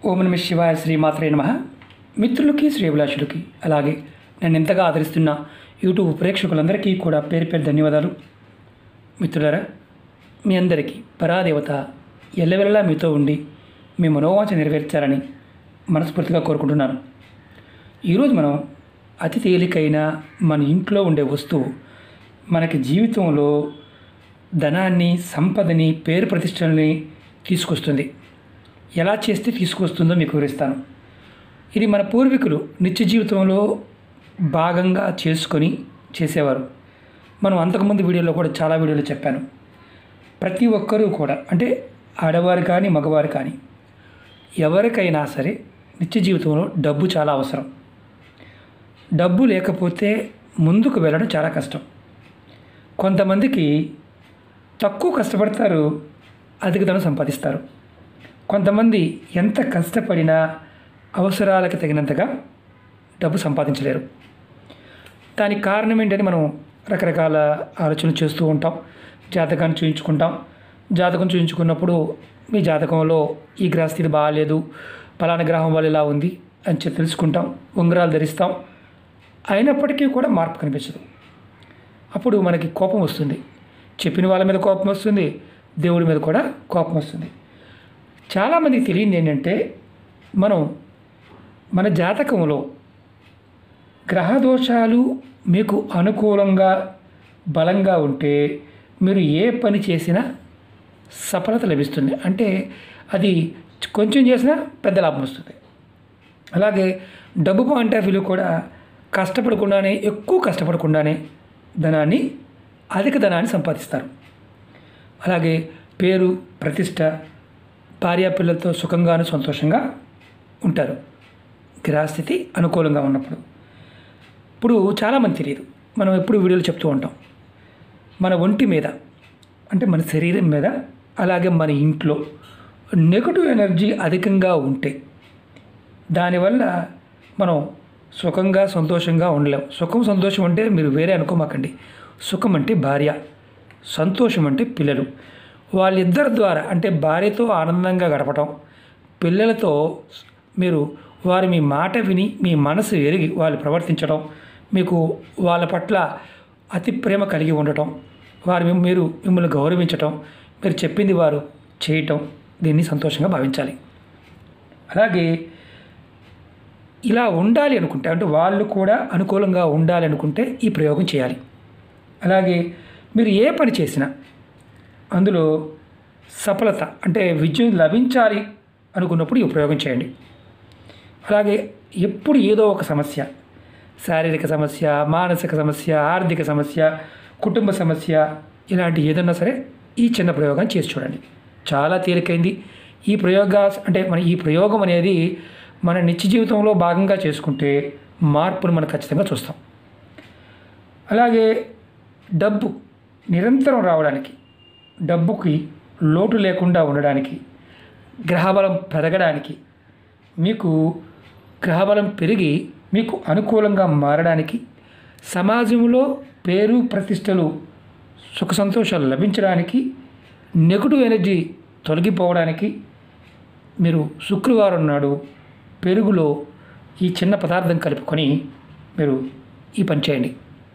ఓం నమః శివాయ శ్రీమాత్రే నమః. మిత్రులకి శ్రేభిలాషులకి అలాగే నన్ను ఎంతగా ఆదరిస్తున్న యూట్యూబ్ ప్రేక్షకులందరికీ కూడా పేరు పేరు ధన్యవాదాలు. మిత్రులారా, మీ అందరికీ పరాదేవత ఎల్లవెల్లలా మీతో ఉండి మీ మనోవాంఛ నెరవేర్చాలని మనస్ఫూర్తిగా కోరుకుంటున్నాను. ఈరోజు మనం అతి తేలికైన మన ఇంట్లో ఉండే వస్తువు మనకి జీవితంలో ధనాన్ని, సంపదని, పేరు ప్రతిష్టలని తీసుకొస్తుంది. ఎలా చేస్తే తీసుకొస్తుందో మీకు వివరిస్తాను. ఇది మన పూర్వీకులు నిత్య జీవితంలో భాగంగా చేసుకొని చేసేవారు. మనం అంతకుముందు వీడియోలో కూడా చాలా వీడియోలు చెప్పాను. ప్రతి ఒక్కరూ కూడా, అంటే ఆడవారు కానీ మగవారు కానీ, ఎవరికైనా సరే నిత్య జీవితంలో డబ్బు చాలా అవసరం. డబ్బు లేకపోతే ముందుకు వెళ్ళడం చాలా కష్టం. కొంతమందికి తక్కువ కష్టపడతారు, అధిక ధనం సంపాదిస్తారు. కొంతమంది ఎంత కష్టపడినా అవసరాలకు తగినంతగా డబ్బు సంపాదించలేరు. దానికి కారణం ఏంటని మనం రకరకాల ఆలోచనలు చేస్తూ ఉంటాం. జాతకాన్ని చూయించుకుంటాం. జాతకం చూయించుకున్నప్పుడు మీ జాతకంలో ఈ గ్రహస్థితి బాగాలేదు, పలానా గ్రహం వల్ల ఇలా ఉంది అని చెప్పి తెలుసుకుంటాం. ఉంగరాలు ధరిస్తాం. అయినప్పటికీ కూడా మార్పు కనిపించదు. అప్పుడు మనకి కోపం వస్తుంది. చెప్పిన వాళ్ళ మీద కోపం వస్తుంది, దేవుడి మీద కూడా కోపం వస్తుంది. చాలామందికి తెలియదు ఏంటంటే, మన జాతకంలో గ్రహదోషాలు మీకు అనుకూలంగా బలంగా ఉంటే మీరు ఏ పని చేసినా సఫలత లభిస్తుంది. అంటే అది కొంచెం చేసినా పెద్ద లాభం వస్తుంది. అలాగే డబ్బు పాయింట్ ఆఫ్ వ్యూ కూడా కష్టపడకుండానే, ఎక్కువ కష్టపడకుండానే అధిక ధనాన్ని సంపాదిస్తారు. అలాగే పేరు, ప్రతిష్ట, భార్యాపిల్లలతో సుఖంగాను సంతోషంగా ఉంటారు గ్రహస్థితి అనుకూలంగా ఉన్నప్పుడు. ఇప్పుడు చాలామంది తెలియదు, మనం ఎప్పుడు వీడియోలు చెప్తూ ఉంటాం, మన ఒంటి మీద, అంటే మన శరీరం మీద, అలాగే మన ఇంట్లో నెగటివ్ ఎనర్జీ అధికంగా ఉంటే దానివల్ల మనం సుఖంగా సంతోషంగా ఉండలేం. సుఖం సంతోషం అంటే మీరు వేరే అనుకోమాకండి. సుఖం అంటే భార్య, సంతోషం అంటే పిల్లలు. వాళ్ళిద్దరి ద్వారా, అంటే భార్యతో ఆనందంగా గడపటం, పిల్లలతో వారు మీ మాట విని మీ మనసు ఎరిగి వాళ్ళు ప్రవర్తించడం, మీకు వాళ్ళ పట్ల అతి ప్రేమ కలిగి ఉండటం, మిమ్మల్ని గౌరవించటం, మీరు చెప్పింది వారు చేయటం, దీన్ని సంతోషంగా భావించాలి. అలాగే ఇలా ఉండాలి అనుకుంటే, అంటే వాళ్ళు కూడా అనుకూలంగా ఉండాలి అనుకుంటే ఈ ప్రయోగం చేయాలి. అలాగే మీరు ఏ పని చేసినా అందులో సఫలత, అంటే విజయం లభించాలి అనుకున్నప్పుడు ఈ ప్రయోగం చేయండి. అలాగే ఎప్పుడు ఏదో ఒక సమస్య, శారీరక సమస్య, మానసిక సమస్య, ఆర్థిక సమస్య, కుటుంబ సమస్య, ఇలాంటి ఏదన్నా సరే ఈ చిన్న ప్రయోగాన్ని చేసి చూడండి. చాలా తేలికైంది. ఈ ప్రయోగం అనేది మన నిత్య జీవితంలో భాగంగా చేసుకుంటే మార్పును మనం ఖచ్చితంగా చూస్తాం. అలాగే డబ్బు నిరంతరం రావడానికి, డబ్బుకి లోటు లేకుండా ఉండడానికి, గ్రహబలం పెరగడానికి, మీకు గ్రహబలం పెరిగి మీకు అనుకూలంగా మారడానికి, సమాజంలో పేరు ప్రతిష్టలు, సుఖ సంతోషాలు లభించడానికి, నెగటివ్ ఎనర్జీ తొలగిపోవడానికి మీరు శుక్రవారం నాడు పెరుగులో ఈ చిన్న పదార్థం కలుపుకొని మీరు ఈ పని చేయండి.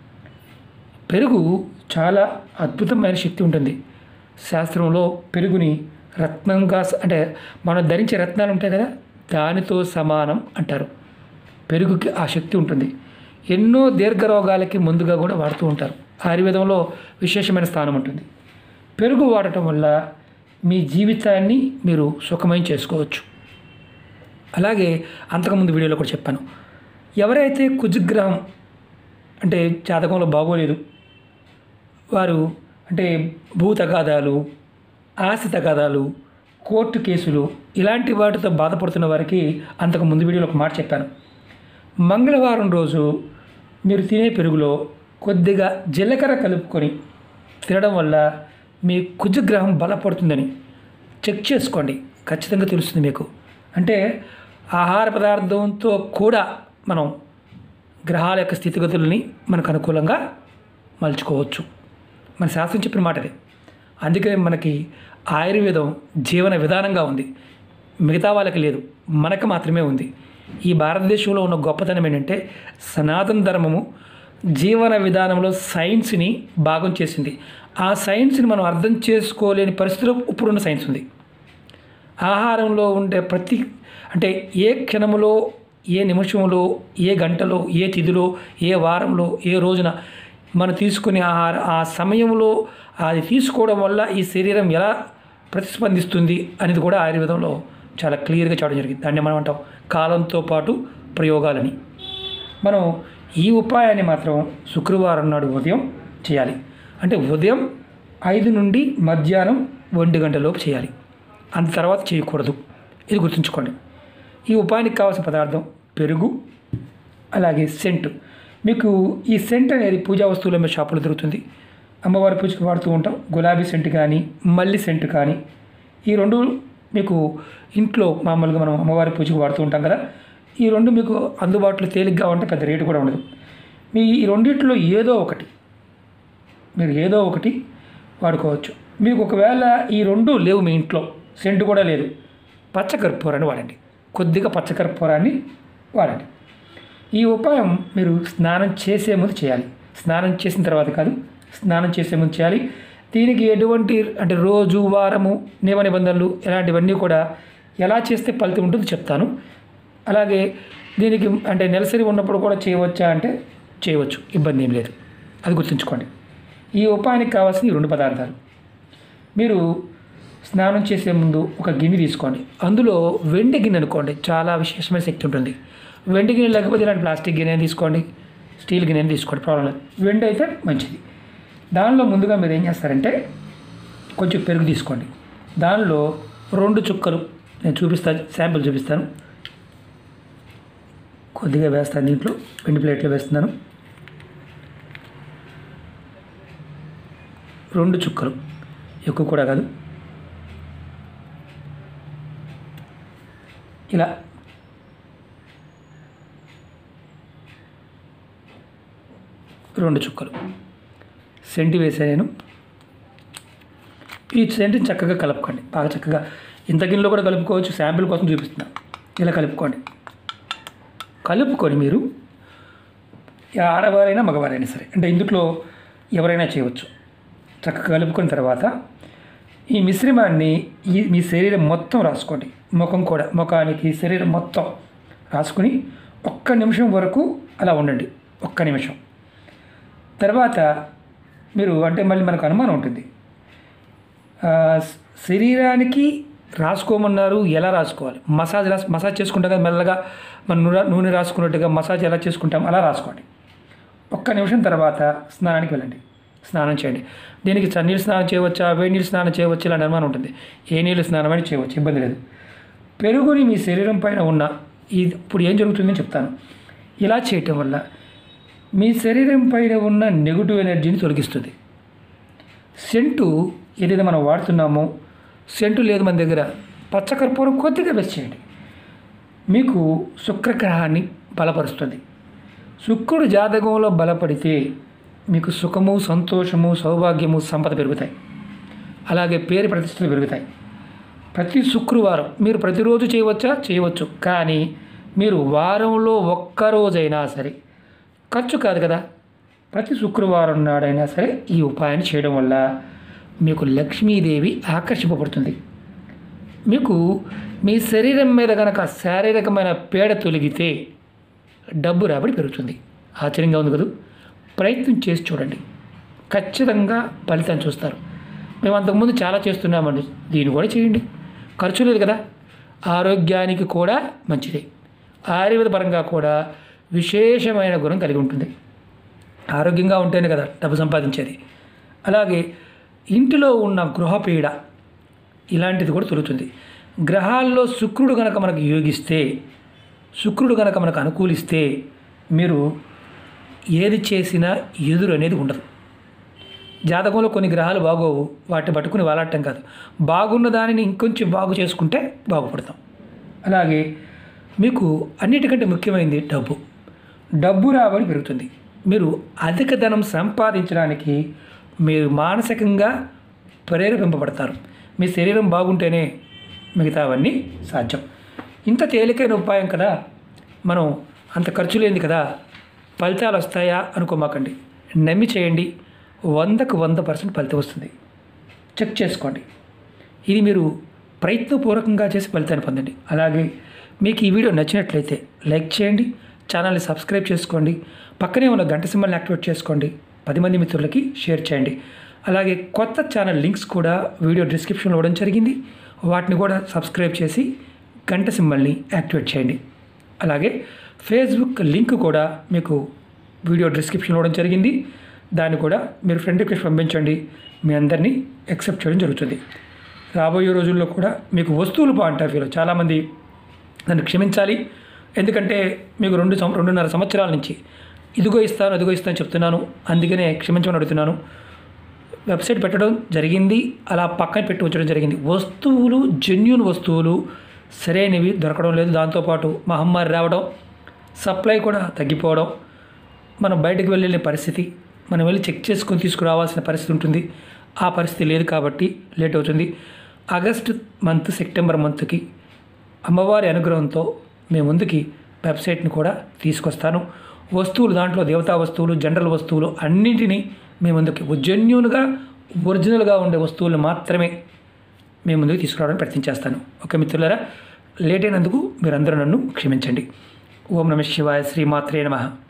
పెరుగు చాలా అద్భుతమైన శక్తి ఉంటుంది. శాస్త్రంలో పెరుగుని రత్నంగా, అంటే మనం ధరించే రత్నాలు ఉంటాయి కదా, దానితో సమానం అంటారు. పెరుగుకి ఆ శక్తి ఉంటుంది. ఎన్నో దీర్ఘరోగాలకి ముందుగా కూడా వాడుతూ ఉంటారు. ఆయుర్వేదంలో విశేషమైన స్థానం ఉంటుంది. పెరుగు వాడటం వల్ల మీ జీవితాన్ని మీరు సుఖమయం చేసుకోవచ్చు. అలాగే అంతకుముందు వీడియోలో కూడా చెప్పాను, ఎవరైతే కుజగ్రహం, అంటే జాతకంలో బాగోలేదు, వారు అంటే భూ తగాదాలు, ఆస్తి తగాదాలు, కోర్టు కేసులు, ఇలాంటి వాటితో బాధపడుతున్న వారికి అంతకు ముందు వీడియోలో ఒక మాట చెప్పాను. మంగళవారం రోజు మీరు తినే పెరుగులో కొద్దిగా జీలకర్ర కలుపుకొని తినడం వల్ల మీ కుజగ్రహం బలపడుతుందని చెక్ చేసుకోండి. ఖచ్చితంగా తెలుస్తుంది మీకు. అంటే ఆహార పదార్థంతో కూడా మనం గ్రహాల యొక్క స్థితిగతులని మనకు అనుకూలంగా మలుచుకోవచ్చు. మన శాస్త్రం చెప్పిన మాట అది. అందుకే మనకి ఆయుర్వేదం జీవన విధానంగా ఉంది. మిగతా వాళ్ళకి లేదు, మనకు మాత్రమే ఉంది. ఈ భారతదేశంలో ఉన్న గొప్పతనం ఏంటంటే సనాతన ధర్మము జీవన విధానంలో సైన్స్ని భాగం చేసింది. ఆ సైన్స్ని మనం అర్థం చేసుకోలేని పరిస్థితిలో ఇప్పుడున్న సైన్స్ ఉంది. ఆహారంలో ఉండే అంటే ఏ క్షణంలో, ఏ నిమిషంలో, ఏ గంటలో, ఏ తిథిలో, ఏ వారంలో, ఏ రోజున మనం తీసుకునే ఆ సమయంలో అది తీసుకోవడం వల్ల ఈ శరీరం ఎలా ప్రతిస్పందిస్తుంది అనేది కూడా ఆయుర్వేదంలో చాలా క్లియర్గా చెప్పడం జరిగింది. దాన్ని మనం అంటాం కాలంతో పాటు ప్రయోగాలని. మనం ఈ ఉపాయాన్ని మాత్రం శుక్రవారం నాడు ఉదయం చేయాలి. అంటే ఉదయం 5 నుండి మధ్యాహ్నం 1 గంటలోపు చేయాలి, అంత తర్వాత చేయకూడదు. ఇది గుర్తుంచుకోండి. ఈ ఉపాయానికి కావాల్సిన పదార్థం పెరుగు, అలాగే సెంటు. మీకు ఈ సెంట్ అనేది పూజా వస్తువుల మీద షాపులో దొరుకుతుంది. అమ్మవారి పూజకు వాడుతూ ఉంటాం. గులాబీ సెంటు కానీ, మల్లి సెంటు కానీ, ఈ రెండు మీకు ఇంట్లో మామూలుగా మనం అమ్మవారి పూజకు వాడుతూ ఉంటాం కదా. ఈ రెండు మీకు అందుబాటులో తేలిగ్గా ఉంటే పెద్ద రేటు కూడా ఉండదు. మీ ఈ రెండిట్లో మీరు ఏదో ఒకటి వాడుకోవచ్చు. మీకు ఒకవేళ ఈ రెండు లేవు, మీ ఇంట్లో సెంటు కూడా లేదు, పచ్చకర్పూరాన్ని వాడండి. కొద్దిగా పచ్చకర్పూరాన్ని వాడండి. ఈ ఉపాయం మీరు స్నానం చేసే ముందు చేయాలి. స్నానం చేసిన తర్వాత కాదు, స్నానం చేసే ముందు చేయాలి. దీనికి ఎటువంటి అంటే రోజు, వారము, నియమ నిబంధనలు ఇలాంటివన్నీ కూడా ఎలా చేస్తే ఫలితం ఉంటుందో చెప్తాను. అలాగే దీనికి అంటే నెలసరి ఉన్నప్పుడు కూడా చేయవచ్చా అంటే చేయవచ్చు, ఇబ్బంది ఏం లేదు. అది గుర్తుంచుకోండి. ఈ ఉపాయానికి కావాల్సిన ఈ 2 పదార్థాలు. మీరు స్నానం చేసే ముందు ఒక గిన్నె తీసుకోండి. అందులో వెండి గిన్నె అనుకోండి, చాలా విశేషమైన శక్తి ఉంటుంది. వెండి గిన్నె లేకపోతే ఇలాంటి ప్లాస్టిక్ గిన్నె తీసుకోండి, స్టీల్ గిన్నె తీసుకోండి, ప్రాబ్లం లేదు. వెండి అయితే మంచిది. దానిలో ముందుగా మీరు ఏం చేస్తారంటే కొంచెం పెరుగు తీసుకోండి. దానిలో 2 చుక్కలు నేను చూపిస్తాను, శాంపిల్ చూపిస్తాను. కొద్దిగా వేస్తాను, దీంట్లో వెండి ప్లేట్లో వేస్తున్నాను. 2 చుక్కలు, ఎక్కువ కూడా కాదు. ఇలా రెండు చుక్కలు సెంటు వేసాను నేను. ఈ సెంటుని చక్కగా కలుపుకోండి, బాగా చక్కగా. ఇంత గిన్నెలో కూడా కలుపుకోవచ్చు, శాంపిల్ కోసం చూపిస్తున్నాను. ఇలా కలుపుకోండి. కలుపుకొని మీరు ఆడవారైనా మగవారైనా సరే, అంటే ఇందులో ఎవరైనా చేయవచ్చు. చక్కగా కలుపుకున్న తర్వాత ఈ మిశ్రమాన్ని మీ శరీరం మొత్తం రాసుకోండి. ముఖం కూడా, ముఖానికి శరీరం మొత్తం రాసుకుని 1 నిమిషం వరకు అలా ఉండండి. 1 నిమిషం తర్వాత మీరు అంటే మళ్ళీ మనకు అనుమానం ఉంటుంది, శరీరానికి రాసుకోమన్నారు, ఎలా రాసుకోవాలి? మసాజ్ చేసుకుంటాం కదా, మెల్లగా మన నూనె రాసుకున్నట్టుగా మసాజ్ ఎలా చేసుకుంటాం అలా రాసుకోండి. 1 నిమిషం తర్వాత స్నానానికి వెళ్ళండి, స్నానం చేయండి. దీనికి చన్నీళ్ళు స్నానం చేయవచ్చా, వేడి నీళ్ళు స్నానం చేయవచ్చు, ఇలాంటి అనుమానం ఉంటుంది. ఏ నీళ్ళు స్నానం అని చేయవచ్చు, ఇబ్బంది లేదు. పెరుగుని మీ శరీరం పైన ఉన్న ఇప్పుడు ఏం జరుగుతుందని చెప్తాను. ఇలా చేయటం వల్ల మీ శరీరం పైన ఉన్న నెగిటివ్ ఎనర్జీని తొలగిస్తుంది. సెంటు ఏదైతే మనం వాడుతున్నామో, సెంటు లేదు మన దగ్గర, పచ్చకర్పూరం కొద్దిగా వేసి చేయండి. మీకు శుక్రగ్రహాన్ని బలపరుస్తుంది. శుక్రుడు జాతకంలో బలపడితే మీకు సుఖము, సంతోషము, సౌభాగ్యము, సంపద పెరుగుతాయి. అలాగే పేరు ప్రతిష్టలు పెరుగుతాయి. ప్రతి శుక్రవారం మీరు ప్రతిరోజు చేయవచ్చు, కానీ మీరు వారంలో 1 రోజైనా సరే, ఖర్చు కాదు కదా, ప్రతి శుక్రవారం నాడైనా సరే ఈ ఉపాయాన్ని చేయడం వల్ల మీకు లక్ష్మీదేవి ఆకర్షింపబడుతుంది. మీకు మీ శరీరం మీద కనుక శారీరకమైన పీడ తొలగితే డబ్బు రాబడి పెరుగుతుంది. ఆశ్చర్యంగా ఉంది కదా. ప్రయత్నం చేసి చూడండి, ఖచ్చితంగా ఫలితాన్ని చూస్తారు. మేము అంతకుముందు చాలా చేస్తున్నామండి, దీన్ని కూడా చేయండి, ఖర్చు లేదు కదా. ఆరోగ్యానికి కూడా మంచిది, ఆయుర్వేద పరంగా కూడా విశేషమైన గుణం కలిగి ఉంటుంది. ఆరోగ్యంగా ఉంటేనే కదా డబ్బు సంపాదించేది. అలాగే ఇంటిలో ఉన్న గృహపీడ ఇలాంటిది కూడా తొలుగుతుంది. గ్రహాల్లో శుక్రుడు కనుక మనకు యోగిస్తే, శుక్రుడు కనుక మనకు అనుకూలిస్తే మీరు ఏది చేసినా ఎదురు అనేది ఉండదు. జాతకంలో కొన్ని గ్రహాలు బాగోవు, వాటిని పట్టుకుని వాలాడటం కాదు, బాగున్న దానిని ఇంకొంచెం బాగు చేసుకుంటే బాగుపడతాం. అలాగే మీకు అన్నిటికంటే ముఖ్యమైనది డబ్బు రాబడి పెరుగుతుంది. మీరు అధిక ధనం సంపాదించడానికి మీరు మానసికంగా ప్రేరేపింపబడతారు. మీ శరీరం బాగుంటేనే మిగతావన్నీ సాధ్యం. ఇంత తేలికైన ఉపాయం కదా, మనం అంత ఖర్చు లేనిది కదా, ఫలితాలు వస్తాయా అనుకోమాకండి. నమ్మి చేయండి, 100కు 100% ఫలితం వస్తుంది. చెక్ చేసుకోండి. ఇది మీరు ప్రయత్నపూర్వకంగా చేసి ఫలితాన్ని పొందండి. అలాగే మీకు ఈ వీడియో నచ్చినట్లయితే లైక్ చేయండి, ఛానల్ని సబ్స్క్రైబ్ చేసుకోండి, పక్కనే ఉన్న గంట సింబల్ని యాక్టివేట్ చేసుకోండి, 10 మంది మిత్రులకి షేర్ చేయండి. అలాగే కొత్త ఛానల్ లింక్స్ కూడా వీడియో డిస్క్రిప్షన్లో ఇవ్వడం జరిగింది, వాటిని కూడా సబ్స్క్రైబ్ చేసి గంట సింబల్ని యాక్టివేట్ చేయండి. అలాగే ఫేస్బుక్ లింక్ కూడా మీకు వీడియో డిస్క్రిప్షన్లో ఇవ్వడం జరిగింది, దాన్ని కూడా మీరు ఫ్రెండ్ రిక్వెస్ట్ పంపించండి, మీ అందరినీ యాక్సెప్ట్ చేయడం జరుగుతుంది. రాబోయే రోజుల్లో కూడా మీకు వస్తువులు పాయింట్ ఆఫ్ వ్యూలో చాలామంది నన్ను క్షమించాలి, ఎందుకంటే మీకు 2.5 సంవత్సరాల నుంచి ఇదిగో ఇస్తాను చెప్తున్నాను, అందుకనే క్షమించమని అడుగుతున్నాను. వెబ్సైట్ పెట్టడం జరిగింది, అలా పక్కన పెట్టి ఉంచడం జరిగింది. వస్తువులు, జెన్యూన్ వస్తువులు సరైనవి దొరకడం లేదు. దాంతోపాటు మహమ్మారి రావడం, సప్లై కూడా తగ్గిపోవడం, మనం బయటకు వెళ్ళే పరిస్థితి, మనం వెళ్ళి చెక్ చేసుకొని తీసుకురావాల్సిన పరిస్థితి ఉంటుంది. ఆ పరిస్థితి లేదు కాబట్టి లేట్ అవుతుంది. ఆగస్టు మంత్, సెప్టెంబర్ మంత్కి అమ్మవారి అనుగ్రహంతో మీ ముందుకి వెబ్సైట్ని కూడా తీసుకొస్తాను. వస్తువులు, దాంట్లో దేవతా వస్తువులు, జనరల్ వస్తువులు అన్నింటినీ మీ ముందుకి జెన్యూన్గా, ఒరిజినల్గా ఉండే వస్తువులు మాత్రమే మీ ముందుకు తీసుకురావడానికి ప్రయత్నం చేస్తాను. ఓకే మిత్రులారా, లేట్ అయినందుకు మీరందరూ నన్ను క్షమించండి. ఓం నమః శివాయ, శ్రీమాత్రే నమః.